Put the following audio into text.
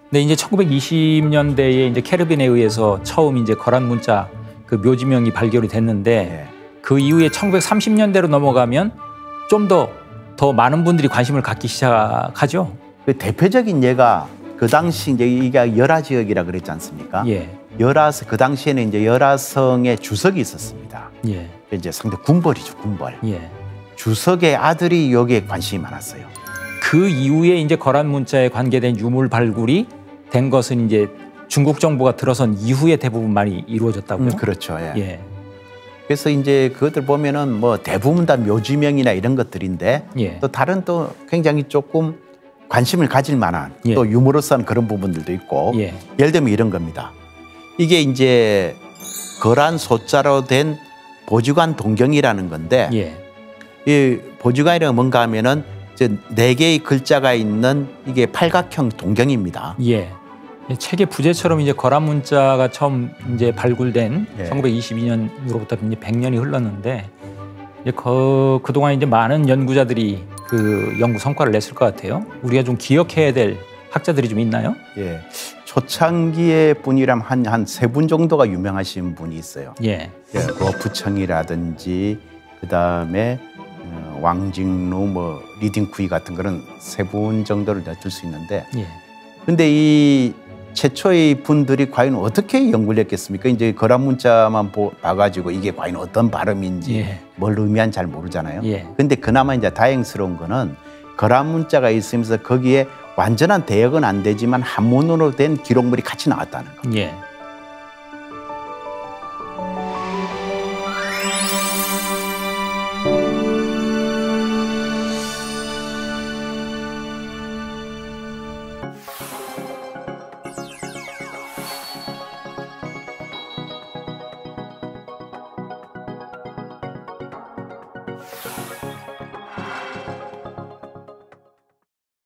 근데 이제 1920년대에 이제 캐르빈에 의해서 처음 이제 거란 문자 그 묘지명이 발견이 됐는데 네. 그 이후에 1930년대로 넘어가면 좀 더 많은 분들이 관심을 갖기 시작하죠. 그 대표적인 예가 그 당시 이제 이게 열화지역이라 그랬지 않습니까? 예. 그 당시에는 이제 열화성의 주석이 있었습니다. 예. 이제 상대 군벌이죠, 군벌. 예. 주석의 아들이 여기에 관심이 많았어요. 그 이후에 이제 거란 문자에 관계된 유물 발굴이 된 것은 이제 중국 정부가 들어선 이후에 대부분 많이 이루어졌다고요? 그렇죠. 예. 예. 그래서 이제 그것들 보면은 뭐 대부분 다 묘지명이나 이런 것들인데 예. 또 다른 또 굉장히 조금 관심을 가질 만한 예. 또 유머러스한 그런 부분들도 있고 예. 예를 들면 이런 겁니다. 이게 이제 거란 소자로 된 보주관 동경이라는 건데 예. 이 보주관이라는 뭔가 하면은 이제 4개의 글자가 있는 이게 팔각형 동경입니다. 예. 책의 부제처럼 이제 거란 문자가 처음 이제 발굴된 예. 1922년으로부터 이제 100년이 흘렀는데 이제 그동안 이제 많은 연구자들이 그 연구 성과를 냈을 것 같아요. 우리가 좀 기억해야 될 학자들이 좀 있나요? 예. 초창기의 분이라면 한 3분 정도가 유명하신 분이 있어요. 예. 예, 부청이라든지 그다음에 왕직루 뭐 리딩쿠이 같은 그런 3분 정도를 들 수 있는데 예. 근데 이 최초의 분들이 과연 어떻게 연구를 했겠습니까? 이제 거란 문자만 봐가지고 이게 과연 어떤 발음인지 예. 뭘 의미한지 잘 모르잖아요. 예. 근데 그나마 이제 다행스러운 거는 거란 문자가 있으면서 거기에 완전한 대역은 안 되지만 한문으로 된 기록물이 같이 나왔다는 거. 예.